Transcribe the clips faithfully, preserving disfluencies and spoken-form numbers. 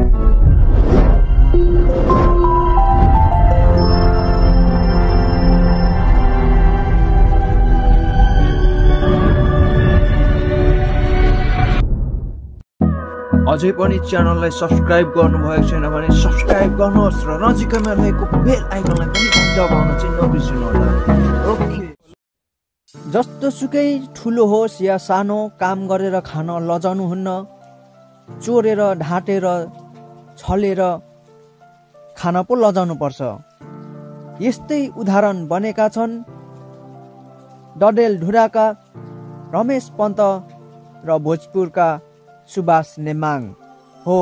अझै पनि च्यानललाई सब्स्क्राइब गर्नुभएको छैन भने सब्स्क्राइब गर्नुहोस् र नजिकैमा रहेको बेल आइकनलाई पनि दबाउन चाहिँ नबिर्सिनु होला। ओके। जस्तो सुकै ठुलो होस् या सानो काम गरेर खान लजाउनुहुन्न। चोरेर ढाँटेर छलेर खान पो लजाउनु पर्छ। यस्तै उदाहरण बनेका छन् डडेलधुराका रमेश पन्त र भोजपुरका सुभाष नेमाङ हो।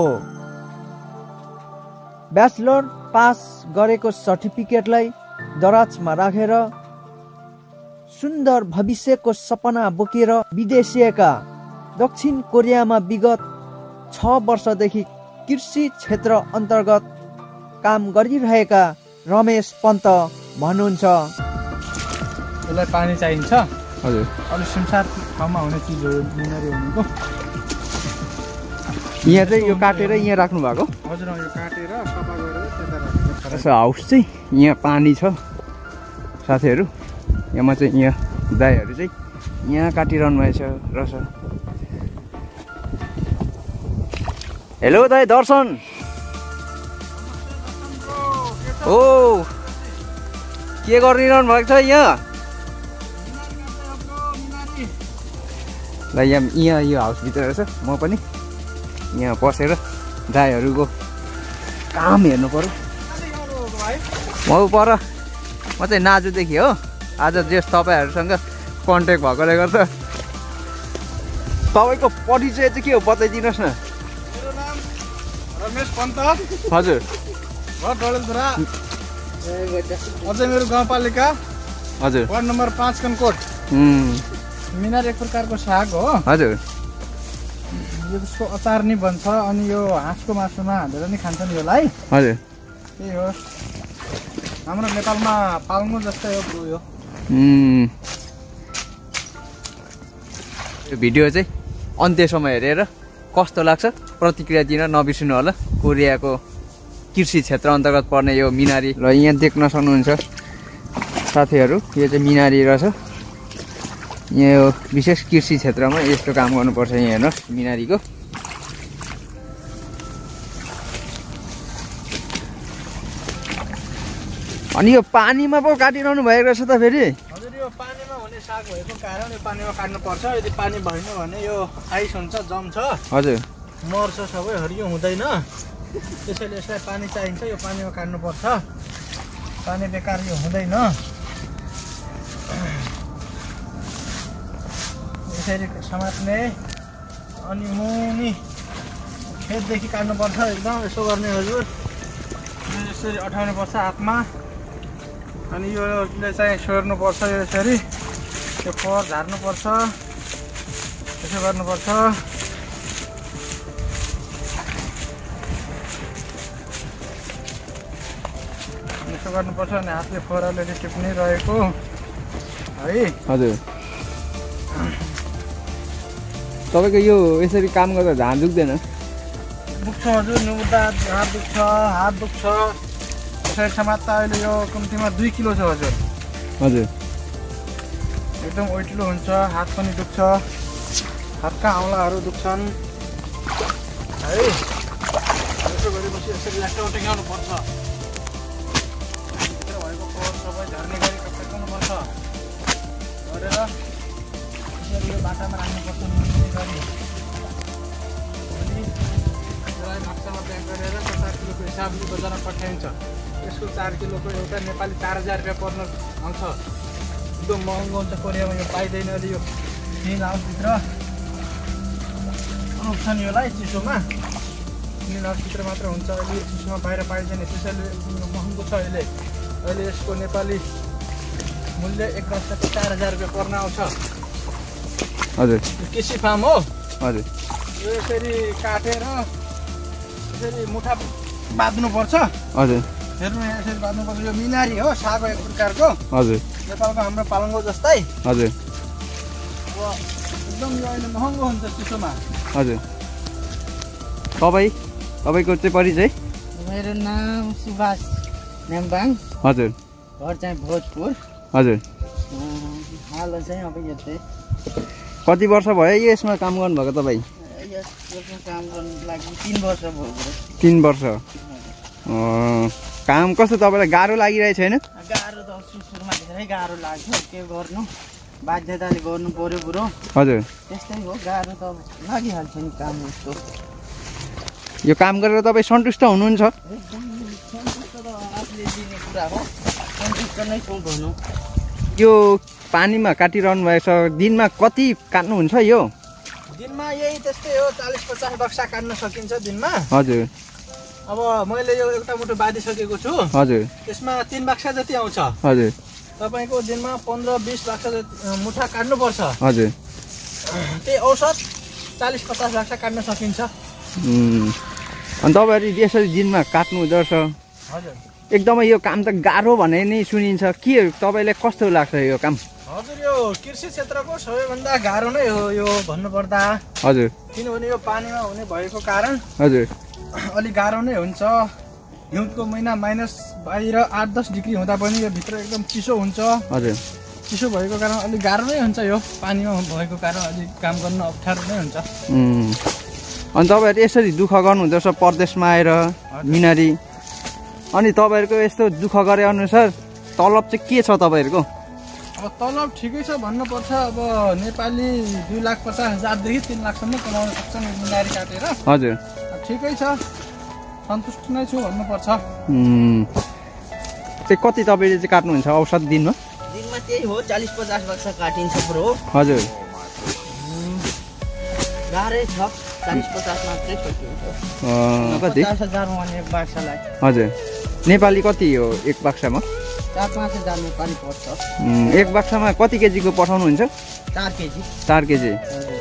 ब्याचलर पास गरेको सर्टिफिकेटलाई दराजमा राखेर सुन्दर भविष्यको सपना बोकेर विदेशिएका दक्षिण कोरियामा विगत छ वर्षदेखि कृषि क्षेत्र अन्तर्गत काम गरिरहेका रमेश पन्त भन्नुहुन्छ। यसलाई पानी चाहिन्छ। हजुर। अरू संसार ठाउँमा हुने चिजहरू बिमारी हुनुको यहाँ चाहिँ यो काटेर यहाँ राख्नु भएको? हजुर, यो काटेर सफा गरेर त्यता राख्नु। यसो हाउस चाहिँ यहाँ पानी छ साथीहरू। यहाँमा चाहिँ यहाँ दाइहरू चाहिँ यहाँ काटिरहनु भएछ रहेछ। हेलो दाइ दर्शन। ओ के गरिरहनु भएको छ यहाँ? ल यहाँ यहाँ यो हाउसभित्र रहेछ। म पनि यहाँ बसेर दाइहरूको काम हेर्नु पर्यो। म पर म चाहिँ नाजुदेखि हो। आज जे तपाईँहरूसँग कन्ट्याक्ट भएकोले गर्दा तपाईँको परिचय चाहिँ के हो बताइदिनुहोस् न। मेरो नाम रमेश पन्त। हजुर। डडेलधुरा अझै मेरो गाउँपालिका हजुर वार्ड नम्बर पाँच कनकोट। मिनार एक प्रकारको साग हो। हजुर। यो त्यसको अचार नि बन्छ अनि यो हाँसको मासुमा हालेर नि खान्छन् यसलाई। हजुर। त्यही हो हाम्रो नेपालमा पाल्नु जस्तै हो ब्रो यो। यो भिडियो चाहिँ अन्त्यसम्म हेरेर कस्तो लाग्छ प्रतिक्रिया दिन नबिर्सिनु होला। कोरियाको कृषि क्षेत्र अन्तर्गत पर्ने यो मिनारी र यहाँ देख्न सक्नुहुन्छ साथीहरू यो चाहिँ मिनारी रहेछ। यहाँ यो विशेष कृषि क्षेत्रमा यस्तो काम गर्नुपर्छ। यहाँ हेर्नुहोस् मिनारीको। अनि यो पानीमा पो काटिरहनु भएको रहेछ त फेरि? हजुर, यो पानीमा हुने साग भएको कारण यो पानीमा काट्नुपर्छ। यदि पानी भएन भने यो आइस हुन्छ, जम्छ। हजुर। मर्छ सबै, हरियो हुँदैन। त्यसैले यसलाई पानी चाहिन्छ। यो पानीमा काट्नुपर्छ। पानी बेकार यो हुँदैन। यसरी समात्ने अनि मुनि खेतदेखि काट्नुपर्छ। एकदम यसो गर्ने हजुर। यसरी अठाउनुपर्छ हातमा अनि यो चाहिँ सोर्नुपर्छ। यो यसरी यो फोहोर झार्नुपर्छ। यसो गर्नुपर्छ। यसो गर्नुपर्छ अनि हातले फोहोर अलिअलि टिप्ने रहेको है। हजुर। तपाईँको यो यसरी काम गर्दा धान दुख्दैन? दुख्छ हजुर, नुमुदा हात दुख्छ, हात दुख्छ। यसरी समात्दा अहिले यो कम्तीमा दुई किलो छ हजुर। हजुर। एकदम ओइटिलो हुन्छ। हात पनि दुख्छ, हातका औँलाहरू दुख्छन् है। यसो गरेपछि यसरी ल्याटाउँ टेङ्गाउनु पर्छ। भित्र भएको फोहोर सबै झर्ने गरी कप्टाउनुपर्छ गरेर यसरी यो बाटामा राख्नुपर्छ मिल्ने गरी। अनि यसलाई नक्सामा प्याक गरेर चार किलोको हिसाबले बजारमा पठाइन्छ। यसको चार किलोको एउटा नेपाली चार हजार रुपियाँ पर्न आउँछ। एकदम महँगो हुन्छ कोरियामा, यो पाइँदैन। अहिले यो ग्रिन हाउसभित्र रोप्छन् यसलाई चिसोमा। ग्रिन हाउसभित्र मात्र हुन्छ। अहिले चिसोमा बाहिर पाइँदैन। त्यसैले महँगो छ अहिले। अहिले यसको नेपाली मूल्य एक वर्षको चार हजार रुपियाँ पर्न आउँछ। हजुर। कृषि फार्म हो। हजुर। यो यसरी काटेर यसरी मुठा बाँध्नुपर्छ। हजुर। हेर्नु यहाँ यसरी बाँध्नुपर्छ। यो मिनारी हो, साग एक प्रकारको। हजुर। नेपालको हाम्रो पालङ्गो जस्तै। हजुर। अब एकदम यो अहिले महँगो हुन्छ चिसोमा। हजुर। तपाईँ तपाईँको चाहिँ परिचय? मेरो नाम सुभाष नेम्बाङ। हजुर। घर चाहिँ भोजपुर। हजुर। हाल चाहिँ अब यतै। कति वर्ष भयो यसमा काम गर्नुभएको तपाईँ? यसमा काम गर्नु लागि तिन वर्ष भयो। तिन वर्ष। काम कस्तो तपाईँलाई गाह्रो लागिरहेको छैन? गाह्रो त सुरुमा धेरै गाह्रो लाग्यो, के गर्नु बाध्यताले गर्नु पर्यो बुढो। हजुर। त्यस्तै हो, गाह्रो त लागिहाल्छ नि काम। यस्तो यो काम गरेर तपाईँ सन्तुष्ट हुनुहुन्छ? एकदम सन्तुष्ट त आफूले दिने कुरा हो, सन्तुष्ट नै छु भनौँ। यो पानीमा काटिरहनु भएको छ, दिनमा कति काट्नुहुन्छ यो? दिनमा यही त्यस्तै हो, चालिस पचास बक्सा काट्न सकिन्छ दिनमा। हजुर। अब मैले यो एउटा मुठो बाँधिसकेको छु। हजुर। त्यसमा तिन बक्सा जति आउँछ। हजुर। तपाईँको दिनमा पन्ध्र बिस बक्सा मुठा काट्नुपर्छ। हजुर। त्यही औसत चालिस पचास बक्सा काट्न सकिन्छ। अनि तपाईँहरू यसरी दिनमा काट्नु हुँदो रहेछ? हजुर। एकदमै यो काम त गाह्रो भने नै सुनिन्छ, के तपाईँलाई कस्तो लाग्छ यो काम? हजुर, यो कृषि क्षेत्रको सबैभन्दा गाह्रो नै हो यो भन्नुपर्दा। हजुर। किनभने यो पानीमा हुने भएको कारण हजुर अलिक गाह्रो नै हुन्छ। हिउँदको महिना माइनस बाहिर आठ दस डिग्री हुँदा पनि यो भित्र एकदम चिसो हुन्छ। हजुर। चिसो भएको कारण अलिक गाह्रो नै हुन्छ, यो पानीमा भएको कारण अलिक काम गर्न अप्ठ्यारो नै हुन्छ। अनि तपाईँहरू यसरी दुःख गर्नुहुँदो रहेछ परदेशमा आएर मिनारी, अनि तपाईँहरूको यस्तो दुःख गरे अनुसार तलब चाहिँ के छ तपाईँहरूको? अब तलब ठिकै छ भन्नुपर्छ। अब नेपाली दुई लाख पचास हजारदेखि तिन लाखसम्म कमाउन सक्छन् मिनारी काटेर। हजुर। ठिकै छ, सन्तुष्ट नै छु भन्नुपर्छ। चाहिँ कति तपाईँले चाहिँ काट्नुहुन्छ औसत दिनमा? दिनमा त्यही हो, चालिस पचास बक्सा काटिन्छ ब्रो। हजुर। गाह्रै छ, चालिस पचास मात्रै सकिन्छ। कति? पचास हजार भने एक बाक्सालाई। हजुर। नेपाली कति हो एक बाक्सामा? चार पाँच हजार नेपाली पर्छ। एक बाक्सामा कति केजीको पठाउनुहुन्छ? चार केजी। चार केजी।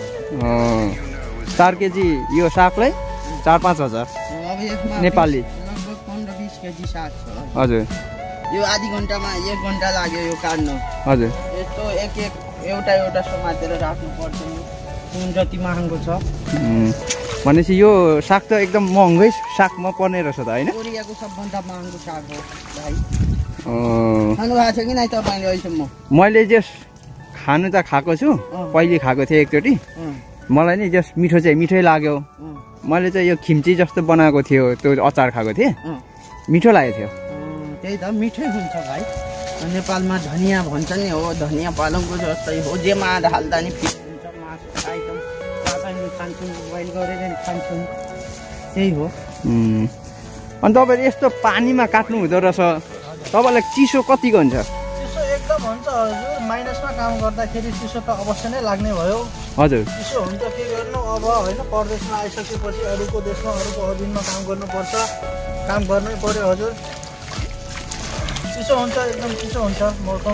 चार केजी यो सागलाई चार पाँच हजार नेपाली। लगभग पन्ध्र बिस केजी साग छ। हजुर। यो आधी घन्टामा एक घन्टा लाग्यो यो काट्नु। हजुर। यस्तो एक एक एउटा एउटा समातेर राख्नु पर्छ। कुन जति महँगो छ भनेपछि यो साग त एकदम महँगै सागमा पर्ने रहेछ त होइन? कोरियाको सबभन्दा महँगो साग हो भाइ। खानु भएको छ कि नै तपाईँले अहिलेसम्म? मैले जस खानु त खाएको छु, पहिले खाएको थिएँ एकचोटि। मलाई नि जस मिठो चाहिँ मिठै लाग्यो। मैले चाहिँ यो खिम्ची जस्तो बनाएको थियो, त्यो अचार खाएको थिएँ, मिठो लागेको थियो। त्यही त मिठै हुन्छ भाइ। नेपालमा धनियाँ भन्छ नि, हो धनियाँ पालङको जस्तै हो, जेमा हाल्दा नि फिट हुन्छ। मासु आइटम तपाईँले खान्छौँ, बोइल गरेर खान्छौँ, त्यही हो। अनि तपाईँले यस्तो पानीमा काट्नु हुँदो रहेछ, तपाईँलाई चिसो कतिको हुन्छ? चिसो एकदम हुन्छ हजुर, माइनसमा काम गर्दाखेरि चिसो त अवश्य नै लाग्ने भयो। हजुर। चिसो हुन्छ, के गर्नु अब होइन। परदेशमा आइसकेपछि अरूको देशमा अरूको अधीनमा काम गर्नुपर्छ, काम गर्नै पर्यो हजुर। चिसो हुन्छ, एकदम चिसो हुन्छ मौसम।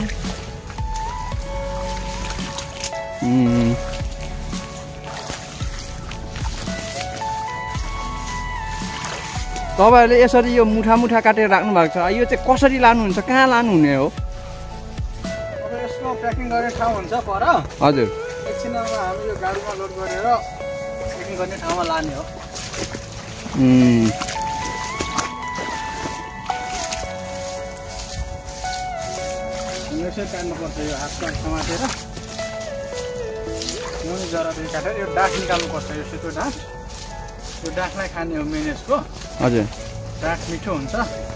तपाईँहरूले यसरी यो मुठा मुठा काटेर राख्नु भएको छ, यो चाहिँ कसरी लानुहुन्छ, कहाँ लानुहुने हो? अब यसको प्याकिङ गर्ने ठाउँ हुन्छ पर। हजुर। एकछिनमा हामी यो गाडीमा लोड गरेर प्याकिङ गर्ने ठाउँमा लाने हो। यसरी काट्नुपर्छ, यो हातमा समातेर मुनि जरादेखि काटेर यो डाँठ निकाल्नुपर्छ। यो सेतो डाँठ, यो डाँठलाई खाने हो मेन यसको। हजुर। डाँठ मिठो हुन्छ।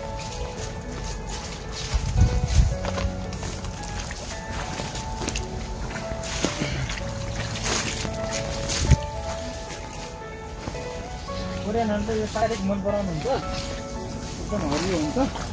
कोरियनहरू त यो साह्रै मन पराउनुहुन्छ, एकदम हरियो हुन्छ।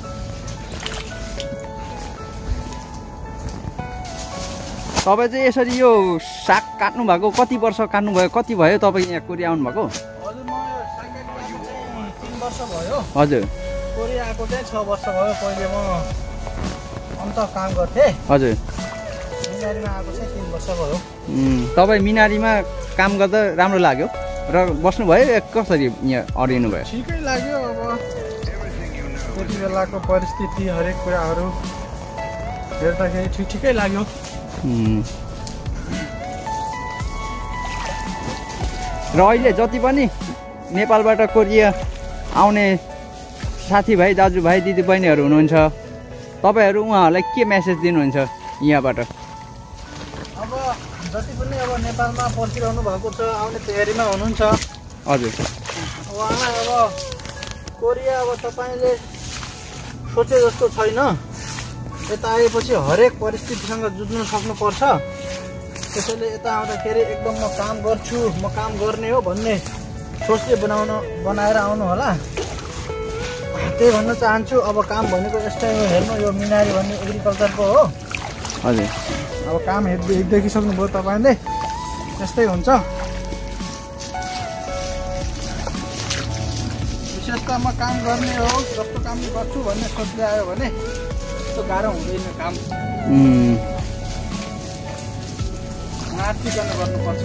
तपाईँ चाहिँ यसरी यो साग काट्नु भएको कति वर्ष काट्नुभयो, कति भयो तपाईँ यहाँ कोरिया आउनु भएको? हजुर, म यो साग काट्नु चाहिँ तिन वर्ष भयो। हजुर। कोरिया आएको चाहिँ छ वर्ष भयो। पहिले म अन्त काम गर्थेँ। हजुर। मिनारीमा आएको चाहिँ तिन वर्ष भयो। तपाईँ मिनारीमा काम गर्दा राम्रो लाग्यो र बस्नुभयो, कसरी यहाँ अडिनु भयो? ठिकै लाग्यो। अब त्यति बेलाको परिस्थिति हरेक कुराहरू हेर्दाखेरि ठिक ठिकै लाग्यो। र अहिले जति पनि नेपालबाट कोरिया आउने साथीभाइ दाजुभाइ दिदीबहिनीहरू हुनुहुन्छ, तपाईँहरू उहाँहरूलाई के मेसेज दिनुहुन्छ यहाँबाट? अब जति पनि अब नेपालमा पर्खिरहनु भएको छ, आउने तयारीमा हुनुहुन्छ, हजुर उहाँलाई अब कोरिया अब तपाईँले सोचे जस्तो छैन। यता आएपछि हरेक परिस्थितिसँग जुझ्नु सक्नुपर्छ। त्यसैले यता आउँदाखेरि एकदम म काम गर्छु, म काम गर्ने हो भन्ने सोचले बनाउन बनाएर आउनु होला। त्यही भन्न चाहन्छु। अब काम भनेको यस्तै हो, हेर्नु यो मिनारी भन्ने एग्रिकल्चरको हो। हजुर अब काम हेर्दै देखिसक्नुभयो तपाईँले, त्यस्तै हुन्छ। विशेष त म काम गर्ने हो, जस्तो काम गर्छु भन्ने सोचले आयो भने त्यस्तो गाह्रो हुँदैन काम। नाचिकन गर्नुपर्छ।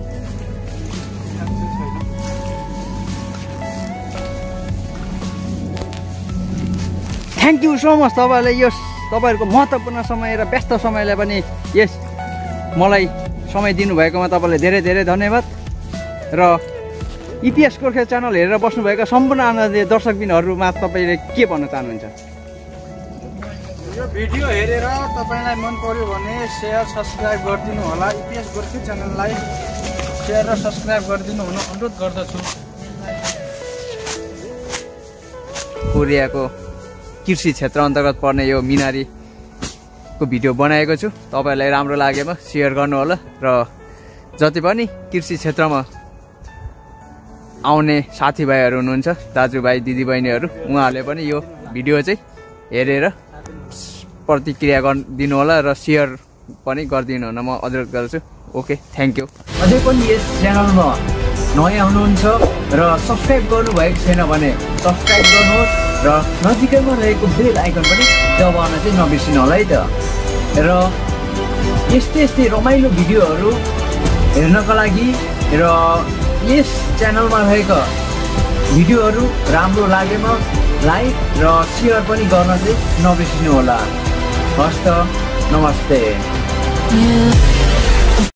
थ्याङ्क यू सो मच तपाईँलाई यस तपाईँहरूको महत्त्वपूर्ण समय र व्यस्त समयलाई पनि यस मलाई समय दिनुभएकोमा तपाईँलाई धेरै धेरै धन्यवाद। र इपिएस गोर्खे च्यानल हेरेर बस्नुभएका सम्पूर्ण आनन्दीय दर्शकबिनहरूमा तपाईँले के भन्न चाहनुहुन्छ? यो भिडियो हेरेर तपाईँलाई मन पर्यो भने सेयर सब्सक्राइब गरिदिनु होला। इपिएस गोर्खे च्यानललाई सेयर र सब्सक्राइब गरिदिनु हुन अनुरोध गर्दछु। कोरियाको कृषि क्षेत्र अन्तर्गत पर्ने यो मिनारीको भिडियो बनाएको छु। तपाईँहरूलाई राम्रो लागेमा सेयर गर्नुहोला र जति पनि कृषि क्षेत्रमा आउने साथीभाइहरू हुनुहुन्छ, दाजुभाइ दिदीबहिनीहरू, उहाँहरूले पनि यो भिडियो चाहिँ हेरेर प्रतिक्रिया गरिदिनु होला र सेयर पनि गरिदिनु हुन म अनुरोध गर्छु। Okay, thank you. अझै पनि यस च्यानलमा नयाँ हुनुहुन्छ र सब्सक्राइब गर्नुभएको छैन भने सब्सक्राइब गर्नुहोस् र नजिकैमा रहेको बेल आइकन पनि दबाउन चाहिँ नबिर्सिनु होला है त। र यस्तै यस्तै रमाइलो भिडियोहरू हेर्नका लागि र यस च्यानलमा रहेका भिडियोहरू राम्रो लागेमा लाइक र सेयर पनि गर्न चाहिँ नबिर्सिनु होला। हस्त नमस्ते।